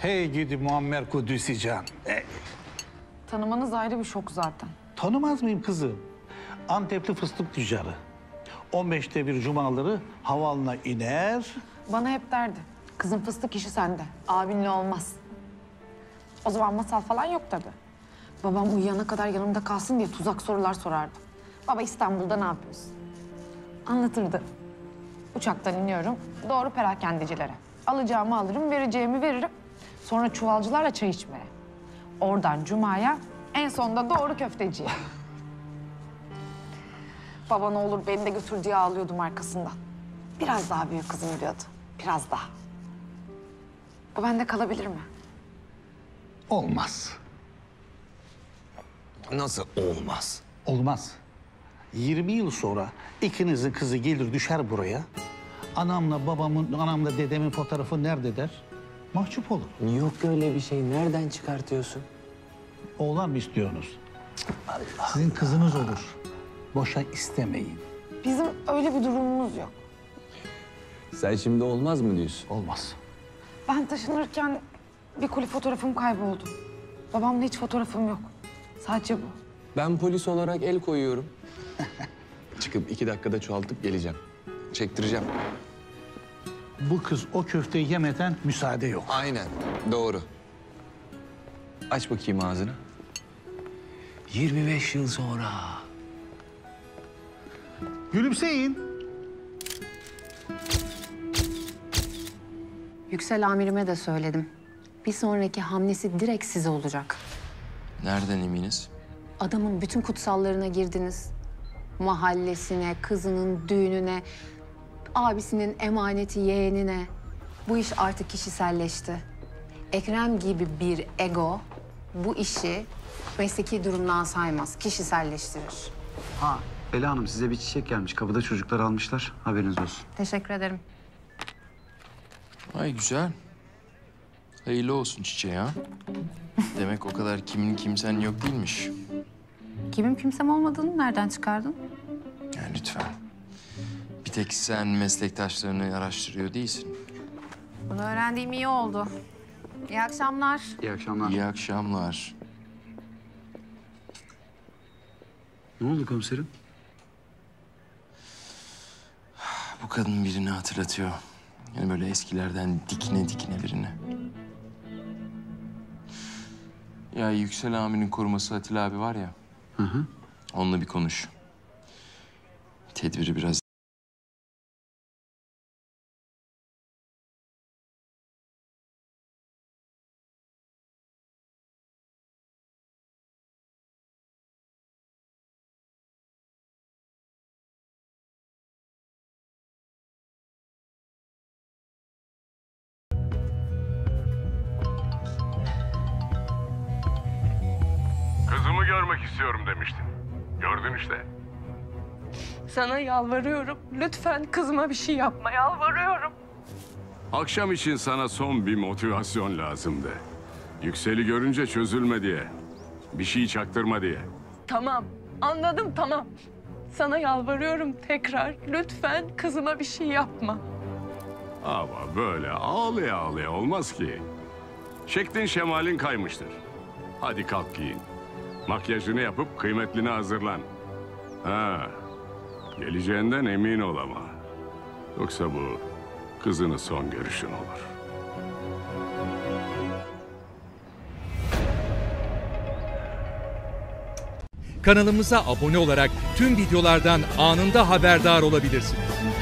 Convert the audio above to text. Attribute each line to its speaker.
Speaker 1: Hey gidi Muammer Kudüs'i can.
Speaker 2: Tanımanız ayrı bir şok zaten.
Speaker 1: Tanımaz mıyım kızım? Antepli fıstık tüccarı. 15'te bir cumaları havalına iner.
Speaker 2: Bana hep derdi. Kızın fıstık işi sende. Abinle olmaz. O zaman masal falan yok tabii. Babam uyuyana kadar yanımda kalsın diye tuzak sorular sorardı. Baba İstanbul'da ne yapıyorsun? Anlatırdı. Uçaktan iniyorum, doğru perakendecilere. Alacağımı alırım, vereceğimi veririm. Sonra çuvalcılarla çay içmeye. Oradan Cuma'ya, en sonunda doğru köfteciye. Baba ne olur beni de götür diye ağlıyordum arkasından. Biraz daha büyük kızım diyordu, biraz daha. Bu bende kalabilir mi?
Speaker 1: Olmaz.
Speaker 3: Nasıl olmaz?
Speaker 1: Olmaz. 20 yıl sonra ikinizin kızı gelir düşer buraya. Anamla dedemin fotoğrafı nerede der? Mahcup olur.
Speaker 3: Yok öyle bir şey. Nereden çıkartıyorsun?
Speaker 1: Oğlan mı istiyorsunuz? Sizin kızınız olur. Boşa istemeyin.
Speaker 2: Bizim öyle bir durumumuz yok.
Speaker 3: Sen şimdi olmaz mı diyorsun?
Speaker 1: Olmaz.
Speaker 2: Ben taşınırken bir koli fotoğrafım kayboldu. Babamla hiç fotoğrafım yok. Sadece bu.
Speaker 3: Ben polis olarak el koyuyorum. Çıkıp 2 dakikada çoğaltıp geleceğim. Çektireceğim.
Speaker 1: Bu kız o köfteyi yemeden müsaade yok.
Speaker 3: Aynen. Doğru. Aç bakayım ağzını. 25 yıl sonra.
Speaker 1: Gülümseyin.
Speaker 4: Yüksel amirime de söyledim. Bir sonraki hamlesi direkt size olacak.
Speaker 3: Nereden eminiz?
Speaker 4: Adamın bütün kutsallarına girdiniz. Mahallesine, kızının düğününe, abisinin emaneti yeğenine. Bu iş artık kişiselleşti. Ekrem gibi bir ego bu işi mesleki durumdan saymaz, kişiselleştirir.
Speaker 5: Ha, Ela Hanım size bir çiçek gelmiş. Kapıda çocuklar almışlar. Haberiniz olsun.
Speaker 4: Teşekkür ederim.
Speaker 6: Ay güzel. Hayırlı olsun çiçeği ha. Demek o kadar kimin kimsen yok değilmiş.
Speaker 4: Kimim kimsem olmadığını nereden çıkardın?
Speaker 6: Yani lütfen. Bir tek sen meslektaşlarını araştırıyor değilsin.
Speaker 4: Bunu öğrendiğim iyi oldu. İyi akşamlar.
Speaker 5: İyi akşamlar.
Speaker 6: İyi akşamlar.
Speaker 5: Ne oldu komiserim?
Speaker 6: Bu kadın birini hatırlatıyor. Yani böyle eskilerden dikine dikine birini. Ya Yüksel amirin koruması Atilla abi var ya.
Speaker 5: Hı hı.
Speaker 6: Onunla bir konuş. Tedbiri biraz...
Speaker 7: Kızımı görmek istiyorum demiştin. Gördün işte.
Speaker 8: Sana yalvarıyorum. Lütfen kızıma bir şey yapma. Yalvarıyorum.
Speaker 7: Akşam için sana son bir motivasyon lazımdı. Yüksel'i görünce çözülme diye. Bir şey çaktırma diye.
Speaker 8: Tamam. Anladım tamam. Sana yalvarıyorum tekrar. Lütfen kızıma bir şey yapma.
Speaker 7: Ama böyle ağlaya ağlaya olmaz ki. Şeklin şemalin kaymıştır. Hadi kalk giyin. Makyajını yapıp kıymetline hazırlan. Ha, geleceğinden emin ol ama. Yoksa bu kızının son görüşün olur.
Speaker 9: Kanalımıza abone olarak tüm videolardan anında haberdar olabilirsiniz.